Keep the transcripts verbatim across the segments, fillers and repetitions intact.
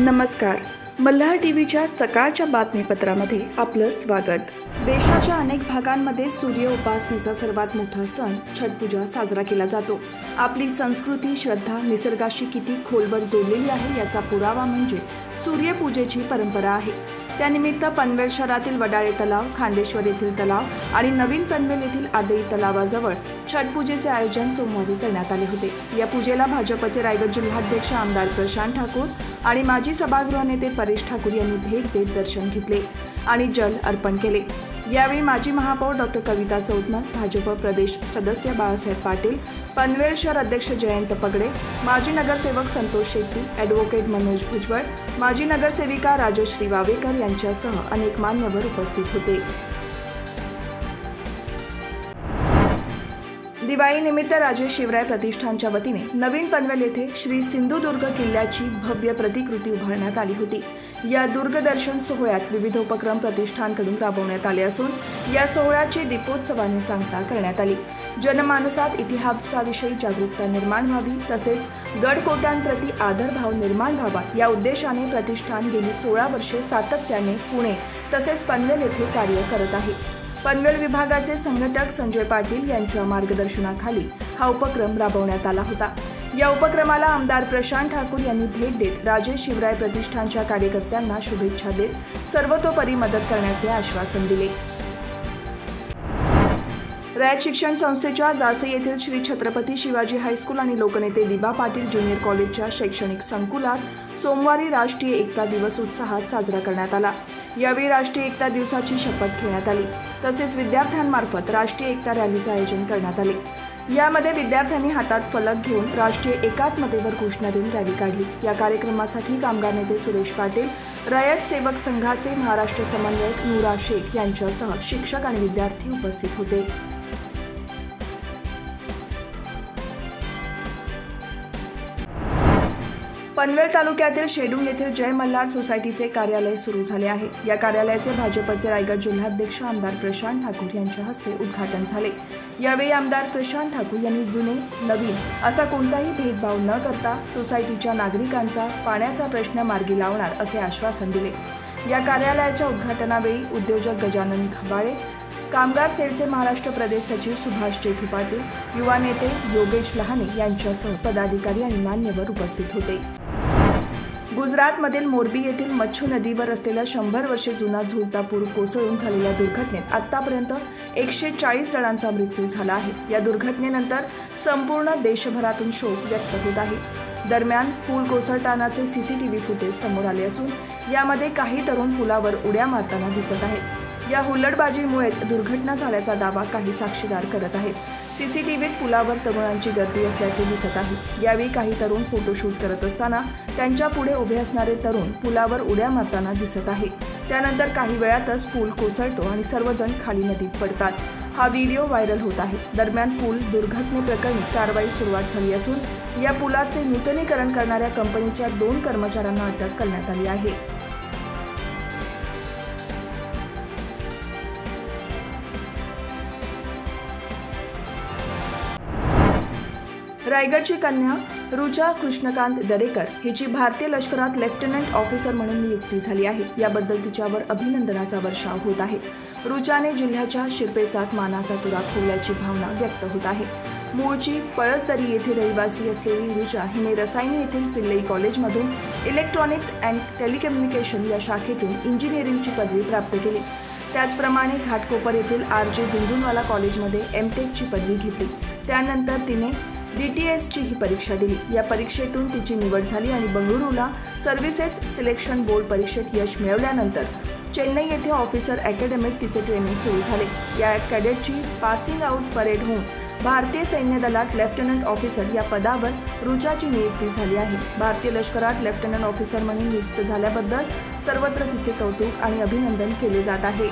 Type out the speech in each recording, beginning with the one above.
नमस्कार. मल्हार टीव्हीच्या सकाळच्या बातमीपत्रामध्ये आपलं स्वागत. देशाच्या अनेक भागांमध्ये सूर्य उपासनेचा सर्वात मोठा सण छठपूजा साजरा केला जातो. आपली संस्कृती, श्रद्धा निसर्गाशी किती खोलवर जोडलेली आहे याचा पुरावा म्हणजे सूर्यपूजेची परंपरा आहे. त्यानिमित्त पनवेल शहरातील वडाळे तलाव, खांदेश्वर येथील तलाव आणि नवीन पनवेल येथील आदेई तलावाजवळ छठपूजेचे आयोजन सोमवारी करण्यात आले होते. या पूजेला भाजपचे रायगड जिल्हाध्यक्ष आमदार प्रशांत ठाकूर आणि माजी सभागृह नेते परेश ठाकूर यांनी भेट देत दर्शन घेतले आणि जल अर्पण केले. यावेळी माजी महापौर डॉक्टर कविता चौतमल, भाजप प्रदेश सदस्य बाळासाहेब पाटील, पनवेल शहर अध्यक्ष जयंत पगडे, माजी नगरसेवक संतोष शेट्टी, ॲडव्होकेट मनोज भुजबळ, माजी नगरसेविका राजश्री वावेकर यांच्यासह अनेक मान्यवर उपस्थित होते. दिवाळीनिमित्त राजे शिवराय प्रतिष्ठानच्या वतीने नवीन पनवेल येथे श्री सिंधुदुर्ग किल्ल्याची भव्य प्रतिकृती उभारण्यात आली होती. या दुर्गदर्शन सोहळ्यात विविध उपक्रम प्रतिष्ठानकडून राबवण्यात आले असून या सोहळ्याची दीपोत्सवाने सांगता करण्यात आली. जनमानसात इतिहासाविषयी जागरूकता निर्माण व्हावी तसेच गडकोटांप्रती आदरभाव निर्माण व्हावा या उद्देशाने प्रतिष्ठान गेली सोळा वर्षे सातत्याने पुणे तसेच पनवेल येथे कार्य करत आहे. पनवेल विभागाचे संघटक संजय पाटील यांच्या मार्गदर्शनाखाली हा उपक्रम राबवण्यात आला होता. या उपक्रमाला आमदार प्रशांत ठाकूर यांनी भेट देत राजे शिवराय प्रतिष्ठानच्या कार्यकर्त्यांना शुभेच्छा देत सर्वतोपरी मदत करण्याचे आश्वासन दिले. रयत शिक्षण संस्थेच्या जासे येथील श्री छत्रपती शिवाजी हायस्कूल आणि लोकनेते दिबा पाटील ज्युनियर कॉलेजच्या शैक्षणिक संकुलात सोमवारी राष्ट्रीय एकता दिवस उत्साहात साजरा करण्यात आला. यावेळी राष्ट्रीय एकता दिवसाची शपथ घेण्यात आली तसेच विद्यार्थ्यांमार्फत राष्ट्रीय एकता रॅलीचे आयोजन करण्यात आले. यामध्ये विद्यार्थ्यांनी हातात फलक घेऊन राष्ट्रीय एकात्मतेवर घोषणा देऊन रॅली काढली. या कार्यक्रमासाठी कामगार नेते सुरेश पाटील, रयत सेवक संघाचे महाराष्ट्र समन्वयक नूरा शेख यांच्यासह शिक्षक आणि विद्यार्थी उपस्थित होते. पनवेल तालुक्यातील शेडूंग येथील जय मल्हार सोसायटीचे कार्यालय सुरू झाले आहे. या कार्यालयाचे भाजपचे रायगड जिल्हाध्यक्ष आमदार प्रशांत ठाकूर यांच्या हस्ते उद्घाटन झाले. यावेळी आमदार प्रशांत ठाकूर यांनी जुने नवीन असा कोणताही भेदभाव न करता सोसायटीच्या नागरिकांचा पाण्याचा प्रश्न मार्गी लावणार असे आश्वासन दिले. या कार्यालयाच्या उद्घाटनावेळी उद्योजक गजानन खबाळे, कामगार सेलचे महाराष्ट्र प्रदेश सचिव सुभाष जेठी पाटील, युवा नेते योगेश लहाने यांच्यासह पदाधिकारी आणि मान्यवर उपस्थित होते. गुजरातमधील मोरबी येथील मच्छू नदीवर असलेला शंभर वर्षे जुना झुलता पूल कोसळून झालेल्या दुर्घटनेत आतापर्यंत एकशे चाळीस जणांचा मृत्यू झाला आहे. या दुर्घटनेनंतर संपूर्ण देशभरातून शोक व्यक्त होत आहे. दरम्यान पूल कोसळतानाचे सीसीटीव्ही फुटेज समोर आले असून यामध्ये काही तरुण पुलावर उड्या मारताना दिसत आहेत. या हुल्लडबाजीमुळेच दुर्घटना झाल्याचा दावा काही साक्षीदार करत आहेत. सीसीटीव्हीत पुलावर तरुणांची गर्दी असल्याचे दिसत आहे. यावेळी काही तरुण फोटोशूट करत असताना त्यांच्या पुढे उभे असणारे तरुण पुलावर उड्या मारताना दिसत आहे. त्यानंतर काही वेळातच पूल कोसळतो आणि सर्वजण खाली नदीत पडतात. हा व्हिडिओ व्हायरल होत आहे. दरम्यान पूल दुर्घटनेप्रकरणी कारवाई सुरुवात झाली असून या पुलाचे नूतनीकरण करणाऱ्या कंपनीच्या दोन कर्मचाऱ्यांना अटक करण्यात आली आहे. रायगडची कन्या रुचा कृष्णकांत दरेकर हिची भारतीय लष्करात लेफ्टनंट ऑफिसर म्हणून नियुक्ती झाली आहे. याबद्दल तिच्यावर अभिनंदनाचा वर्षाव होत आहे. रुचाने जिल्ह्याच्या शिरपेचात मानाचा तुरा खोवल्याची भावना व्यक्त होत आहे. मूळची पळसदरी येथे रहिवासी असलेली रुचा हिने रसायनी येथील पिल्लई कॉलेजमधून इलेक्ट्रॉनिक्स अँड टेलिकम्युनिकेशन या शाखेतून इंजिनिअरिंगची पदवी प्राप्त केली. त्याचप्रमाणे घाटकोपर येथील आर जे झुंझुनवाला कॉलेजमध्ये एम टेकची पदवी घेतली. त्यानंतर तिने डी टी एसची ही परीक्षा दिली. या परीक्षेतून तिची निवड झाली आणि बंगळुरूला सर्व्हिसेस सिलेक्शन बोर्ड परीक्षेत यश मिळवल्यानंतर चेन्नई येथे ऑफिसर अकॅडमीत तिचे ट्रेनिंग सुरू झाले. या कॅडेटची पासिंग आउट परेड होऊन भारतीय सैन्य दलात लेफ्टनंट ऑफिसर या पदावर रुचाची नियुक्ती झाली आहे. भारतीय लष्करात लेफ्टनंट ऑफिसर म्हणून नियुक्त झाल्याबद्दल सर्वत्र तिचे कौतुक आणि अभिनंदन केले जात आहे.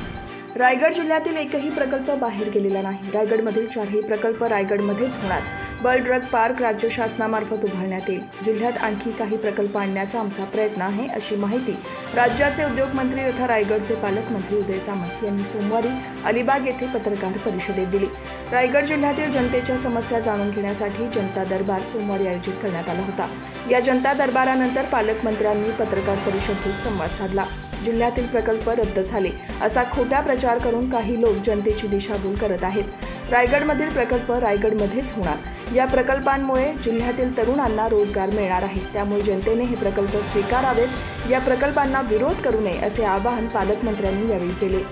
रायगड जिल्ह्यातील एकही प्रकल्प बाहेर गेलेला नाही. रायगडमधील चारही प्रकल्प रायगडमध्येच होणार. बल ड्रग पार्क राज्य शासनामार्फत उभारण्यात येईल। जिल्ह्यात आणखी काही प्रकल्प आणण्याचा आमचा प्रयत्न आहे, अशी माहिती राज्याचे उद्योगमंत्री तथा रायगडचे पालकमंत्री उदय सामंत यांनी सोमवारी अलिबाग येथे पत्रकार परिषदेत दिली। रायगड जिल्ह्यातील जनतेच्या समस्या जाणून घेण्यासाठी जनता दरबार सोमवारी आयोजित करण्यात आला होता। या जनता दरबारानंतर पालकमंत्र्यांनी पत्रकार परिषदेत संवाद साधला। जिल्ह्यातील प्रकल्प रद्द झाले असा खोटा प्रचार करून काही लोक जनतेची दिशाभूल करत आहेत। रायगडमधील प्रकल्प रायगडमध्येच होणार। या प्रकल्पांमुळे जिल्ह्यातील तरुणांना रोजगार मिळणार आहे, त्यामुळे जनतेने हे प्रकल्प स्वीकारावेत। या प्रकल्पांना विरोध करू नये असे आवाहन पालकमंत्र्यांनी यावेळी केले।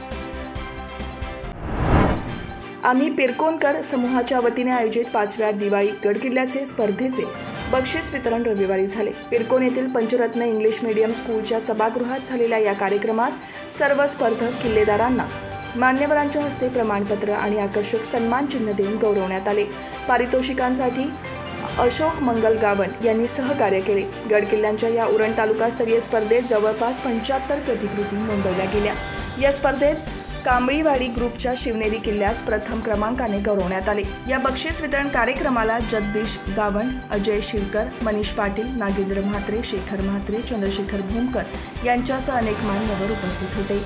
आम्ही पिरकोनकर समूहाच्या वतीने आयोजित पाचव्या दिवाळी गडकिल्ल्याचे स्पर्धेचे बक्षीस वितरण रविवारी झाले। पिरकोन येथील पंचरत्न इंग्लिश मीडियम स्कूलच्या सभागृहात झालेल्या या कार्यक्रमात सर्व स्पर्धक किल्लेदारांना मान्यवरांच्या हस्ते प्रमाणपत्र आणि आकर्षक सन्मान चिन्ह देऊन गौरवण्यात आले। पारितोषिकांसाठी अशोक मंगल गावन यांनी सहकार्य केले। गडकिल्ल्यांच्या या उरण तालुकास्तरीय स्पर्धेत जवळपास पंच्याहत्तर प्रतिकृती नोंदवल्या गेल्या। या स्पर्धेत कांबळीवाडी ग्रुपच्या शिवनेरी किल्ल्यास प्रथम क्रमांकाने गौरवण्यात आले। या बक्षीस वितरण कार्यक्रमाला जगदीश गावंड, अजय शिरकर, मनीष पाटील, नागेंद्र म्हात्रे, शेखर म्हात्रे, चंद्रशेखर भूमकर यांच्यासह अनेक मान्यवर उपस्थित होते।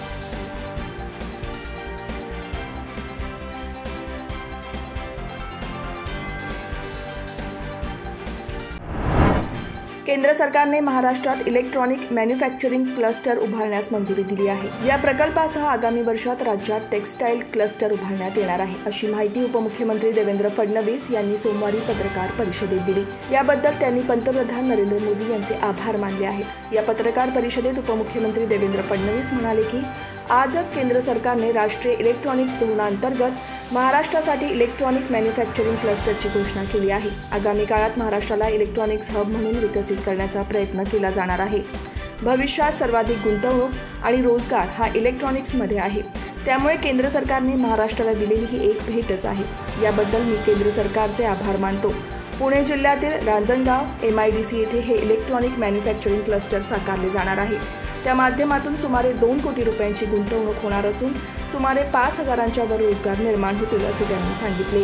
केंद्र सरकारने महाराष्ट्रात इलेक्ट्रॉनिक मॅन्युफॅक्चरिंग क्लस्टर उभारण्यास मंजुरी दिली आहे। या प्रकल्पासह आगामी वर्षात राज्यात टेक्सटाईल क्लस्टर उभारण्यात येणार आहे, अशी माहिती उपमुख्यमंत्री देवेंद्र फडणवीस यांनी सोमवारी पत्रकार परिषदेत दिली। याबद्दल त्यांनी पंतप्रधान नरेंद्र मोदी यांचे आभार मानले आहेत। या पत्रकार परिषदेत उपमुख्यमंत्री देवेंद्र फडणवीस म्हणाले की आजच केंद्र सरकारने राष्ट्रीय इलेक्ट्रॉनिक्स धोरणांतर्गत महाराष्ट्रासाठी इलेक्ट्रॉनिक मॅन्युफॅक्चरिंग क्लस्टरची घोषणा केली आहे। आगामी काळात महाराष्ट्राला इलेक्ट्रॉनिक्स हब म्हणून विकसित करण्याचा प्रयत्न केला जाणार आहे। भविष्यात सर्वाधिक गुंतवणूक आणि रोजगार हा इलेक्ट्रॉनिक्समध्ये आहे, त्यामुळे केंद्र सरकारने महाराष्ट्राला दिलेली ही एक भेटच आहे। याबद्दल मी केंद्र सरकारचे आभार मानतो। पुणे जिल्ह्यातील Ranjangaon M I D C येथे हे इलेक्ट्रॉनिक मॅन्युफॅक्चरिंग क्लस्टर साकारले जाणार आहे। त्या माध्यमातून सुमारे दोन कोटी रुपयांची गुंतवणूक होणार असून सुमारे पाच हजारांच्या वर रोजगार निर्माण होतील, असे त्यांनी सांगितले।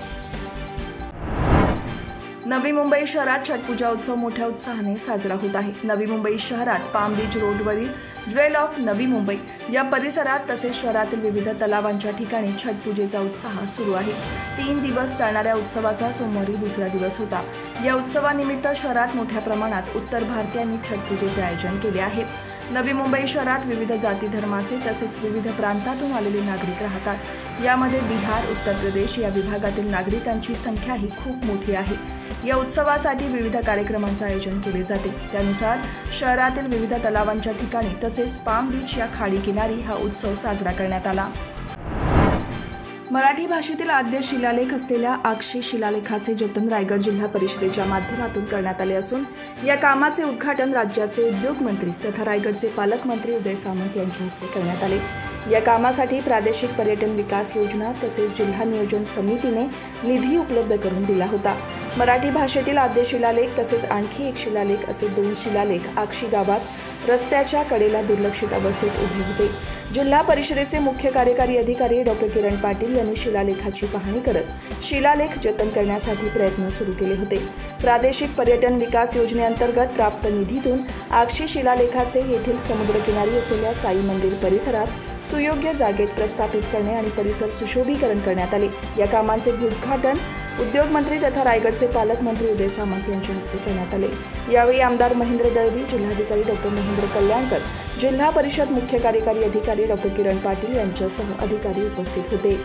नवी मुंबई शहरात छठपूजा उत्सव मोठ्या उत्साहाने साजरा होत आहे। नवी मुंबई शहरात पाम बीच रोडवरील ज्वेल ऑफ नवी मुंबई या परिसरात तसेच शहरातील विविध तलावांच्या ठिकाणी छठपूजेचा उत्साह सुरू आहे। तीन दिवस चालणाऱ्या उत्सवाचा सोमवारी दुसरा दिवस होता। या उत्सवानिमित्त शहरात मोठ्या प्रमाणात उत्तर भारतीयांनी छठपूजेचे आयोजन केले आहे। नवी मुंबई शहरात विविध जाती धर्माचे तसेच विविध प्रांतातून आलेले नागरिक राहतात। यामध्ये बिहार, उत्तर प्रदेश या विभागातील नागरिकांची संख्याही खूप मोठी आहे। या उत्सवासाठी विविध कार्यक्रमांचे आयोजन केले जाते। त्यानुसार शहरातील विविध तलावांच्या ठिकाणी तसेच पाम बीच या खाडी किनारी हा उत्सव साजरा करण्यात आला। मराठी भाषेतील आद्य शिलालेख असलेल्या आक्षी शिलालेखाचे जतन रायगड जिल्हा परिषदेच्या माध्यमातून करण्यात आले असून या कामाचे उद्घाटन राज्याचे उद्योगमंत्री तथा रायगडचे पालकमंत्री उदय सामंत यांच्या हस्ते करण्यात आले। या कामासाठी प्रादेशिक पर्यटन विकास योजना तसेच जिल्हा नियोजन समितीने निधी उपलब्ध करून दिला होता। मराठी भाषेतील आद्य शिलालेख तसेच आणखी एक शिलालेख असे दोन शिलालेख आक्षी गावात रस्त्याच्या कडेला दुर्लक्षित अवस्थेत उभे होते। जिल्हा परिषदेचे मुख्य कार्यकारी अधिकारी डॉक्टर किरण पाटील यांनी शिलालेखाची पाहणी करत शिलालेख जतन करण्यासाठी प्रयत्न सुरू केले होते। प्रादेशिक पर्यटन विकास योजनेअंतर्गत प्राप्त निधीतून आक्षी शिलालेखाचे येथील समुद्रकिनारी असलेल्या साई मंदिर परिसरात सुयोग्य जागेत प्रस्थापित करणे आणि परिसर सुशोभीकरण करण्यात आले। या कामांचे उद्घाटन उद्योगमंत्री तथा रायगडचे पालकमंत्री उदय सामंत यांच्या हस्ते करण्यात आले। यावेळी आमदार महेंद्र दळवी, जिल्हाधिकारी डॉक्टर महेंद्र कल्याणकर, जिल्हा परिषद मुख्य कार्यकारी अधिकारी डॉक्टर किरण पाटील यांच्यासह अधिकारी उपस्थित होते।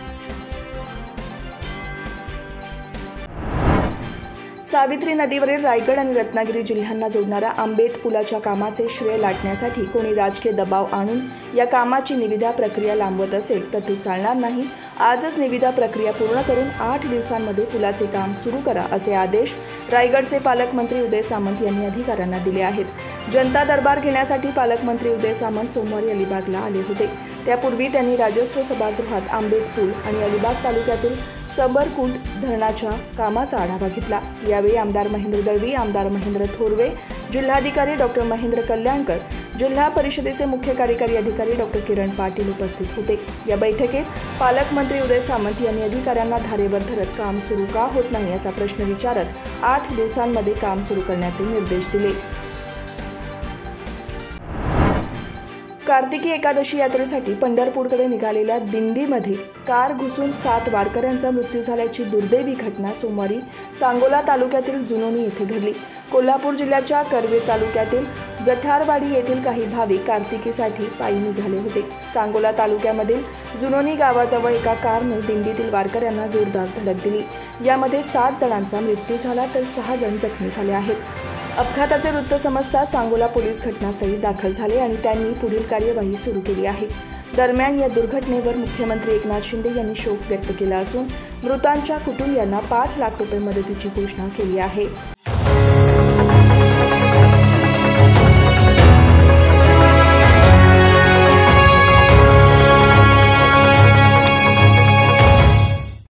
सावित्री नदीवरील रायगड आणि रत्नागिरी जिल्ह्यांना जोडणाऱ्या आंबेत पुलाच्या कामाचे श्रेय लाटण्यासाठी कोणी राजकीय दबाव आणून या कामाची निविदा प्रक्रिया लांबवत असेल तर ते चालणार नाही। आजच निविदा प्रक्रिया पूर्ण करून आठ दिवसांमध्ये पुलाचे काम सुरू करा असे आदेश रायगडचे पालकमंत्री उदय सामंत यांनी अधिकाऱ्यांना दिले आहेत। जनता दरबार घेण्यासाठी पालकमंत्री उदय सामंत सोमवारी अलिबागला आले होते। त्यापूर्वी त्यांनी राजस्व सभागृहात आंबेत पूल आणि अलिबाग तालुक्यातील सबरकुंड धरणाच्या कामाचा आढावा घेतला। यावेळी आमदार महेंद्र दळवी, आमदार महेंद्र थोरवे, जिल्हाधिकारी डॉक्टर महेंद्र कल्याणकर, जिल्हा परिषदेचे मुख्य कार्यकारी अधिकारी डॉक्टर किरण पाटील उपस्थित होते। या बैठकीत पालकमंत्री उदय सामंत यांनी अधिकाऱ्यांना धारेवर धरत काम सुरू का होत नाही असा प्रश्न विचारत आठ दिवसांमध्ये काम सुरू करण्याचे निर्देश दिले। कार्तिकी एकादशी यात्रेसाठी पंढरपूरकडे निघालेल्या दिंडीमध्ये कार घुसून सात वारकऱ्यांचा मृत्यू झाल्याची दुर्दैवी घटना सोमवारी सांगोला तालुक्यातील जुनोनी येथे घडली। कोल्हापूर जिल्ह्याच्या कर्वे तालुक्यातील जठारवाडी येथील काही भाविक कार्तिकीसाठी पायी निघाले होते। सांगोला तालुक्यामधील जुनोनी गावाजवळ एका कारने दिंडीतील वारकऱ्यांना जोरदार धडक दिली। यामध्ये सात जणांचा मृत्यू झाला तर सहा जण जखमी झाले आहेत। अपघाताचे वृत्त समजता सांगोला पोलीस घटनास्थळी दाखल झाले आणि त्यांनी पुढील कार्यवाही सुरू केली आहे। दरम्यान या दुर्घटनेवर मुख्यमंत्री एकनाथ शिंदे यांनी शोक व्यक्त केला असून मृतांच्या कुटुंबियांना पाच लाख रुपये मदतीची घोषणा केली आहे।